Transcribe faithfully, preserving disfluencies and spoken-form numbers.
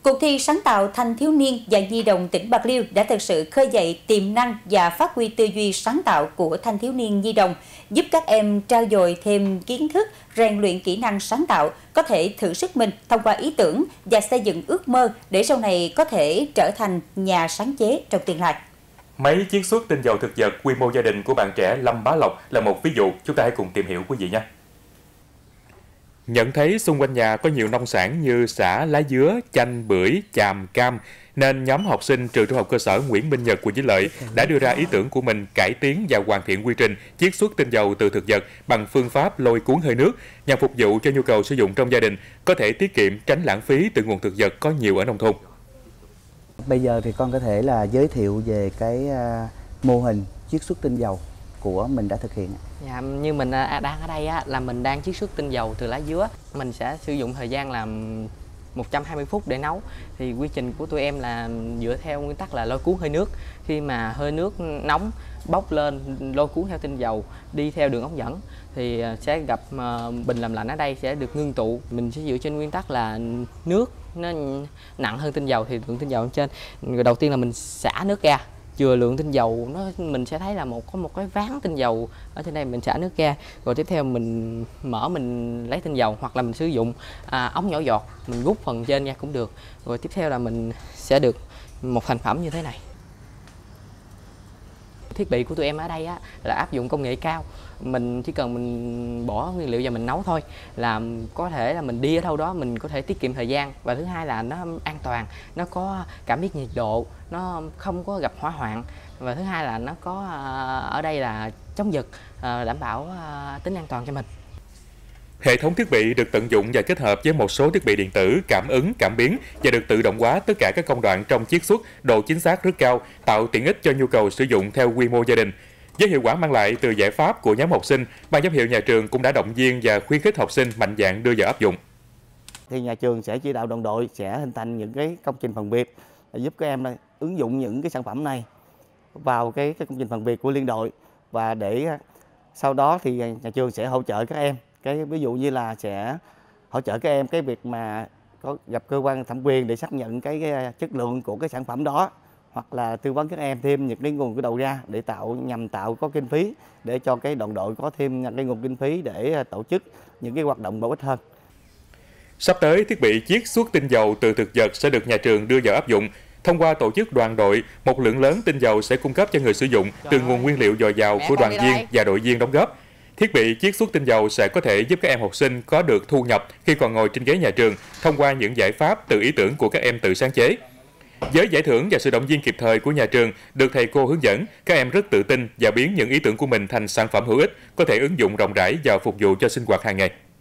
Cuộc thi sáng tạo thanh thiếu niên và nhi đồng tỉnh Bạc Liêu đã thực sự khơi dậy tiềm năng và phát huy tư duy sáng tạo của thanh thiếu niên nhi đồng, giúp các em trau dồi thêm kiến thức, rèn luyện kỹ năng sáng tạo, có thể thử sức mình thông qua ý tưởng và xây dựng ước mơ để sau này có thể trở thành nhà sáng chế trong tương lai. Máy chiết xuất tinh dầu thực vật quy mô gia đình của bạn trẻ Lâm Bá Lộc là một ví dụ, chúng ta hãy cùng tìm hiểu quý vị nhé. Nhận thấy xung quanh nhà có nhiều nông sản như sả, lá dứa, chanh, bưởi, chàm, cam, nên nhóm học sinh trường trung học cơ sở Nguyễn Minh Nhật, quận Vĩnh Lợi đã đưa ra ý tưởng của mình cải tiến và hoàn thiện quy trình chiết xuất tinh dầu từ thực vật bằng phương pháp lôi cuốn hơi nước nhằm phục vụ cho nhu cầu sử dụng trong gia đình, có thể tiết kiệm, tránh lãng phí từ nguồn thực vật có nhiều ở nông thôn. Bây giờ thì con có thể là giới thiệu về cái uh, mô hình chiết xuất tinh dầu của mình đã thực hiện. Dạ, như mình đang ở đây á, là mình đang chiết xuất tinh dầu từ lá dứa. Mình sẽ sử dụng thời gian làm một trăm hai mươi phút để nấu. Thì quy trình của tụi em là dựa theo nguyên tắc là lôi cuốn hơi nước. Khi mà hơi nước nóng bốc lên, lôi cuốn theo tinh dầu đi theo đường ống dẫn thì sẽ gặp bình làm lạnh ở đây sẽ được ngưng tụ. Mình sẽ dựa trên nguyên tắc là nước nó nặng hơn tinh dầu thì lượng tinh dầu ở trên. Rồi đầu tiên là mình xả nước ra. Chừa lượng tinh dầu nó mình sẽ thấy là một có một cái ván tinh dầu ở trên đây, mình xả nước ra, rồi tiếp theo mình mở mình lấy tinh dầu, hoặc là mình sử dụng à, ống nhỏ giọt mình rút phần trên ra cũng được, rồi tiếp theo là mình sẽ được một thành phẩm như thế này. Thiết bị của tụi em ở đây á, là áp dụng công nghệ cao. Mình chỉ cần mình bỏ nguyên liệu và mình nấu thôi, là có thể là mình đi ở đâu đó mình có thể tiết kiệm thời gian, và thứ hai là nó an toàn, nó có cảm biết nhiệt độ, nó không có gặp hỏa hoạn, và thứ hai là nó có ở đây là chống giật, đảm bảo tính an toàn cho mình. Hệ thống thiết bị được tận dụng và kết hợp với một số thiết bị điện tử, cảm ứng, cảm biến và được tự động hóa tất cả các công đoạn trong chiết xuất, độ chính xác rất cao, tạo tiện ích cho nhu cầu sử dụng theo quy mô gia đình. Với hiệu quả mang lại từ giải pháp của nhóm học sinh, ban giám hiệu nhà trường cũng đã động viên và khuyến khích học sinh mạnh dạn đưa vào áp dụng. Thì nhà trường sẽ chỉ đạo đồng đội sẽ hình thành những cái công trình phần việc để giúp các em ứng dụng những cái sản phẩm này vào cái, cái công trình phần việc của liên đội, và để sau đó thì nhà trường sẽ hỗ trợ các em. Cái ví dụ như là sẽ hỗ trợ các em cái việc mà có gặp cơ quan thẩm quyền để xác nhận cái, cái chất lượng của cái sản phẩm đó, hoặc là tư vấn các em thêm những cái nguồn cái đầu ra để tạo nhằm tạo có kinh phí để cho cái đoàn đội có thêm cái nguồn kinh phí để tổ chức những cái hoạt động bổ ích hơn. Sắp tới, thiết bị chiết xuất tinh dầu từ thực vật sẽ được nhà trường đưa vào áp dụng. Thông qua tổ chức đoàn đội, một lượng lớn tinh dầu sẽ cung cấp cho người sử dụng từ nguồn nguyên liệu dồi dào của đoàn viên và đội viên đóng góp. Thiết bị chiết xuất tinh dầu sẽ có thể giúp các em học sinh có được thu nhập khi còn ngồi trên ghế nhà trường thông qua những giải pháp từ ý tưởng của các em tự sáng chế. Với giải thưởng và sự động viên kịp thời của nhà trường được thầy cô hướng dẫn, các em rất tự tin và biến những ý tưởng của mình thành sản phẩm hữu ích, có thể ứng dụng rộng rãi và phục vụ cho sinh hoạt hàng ngày.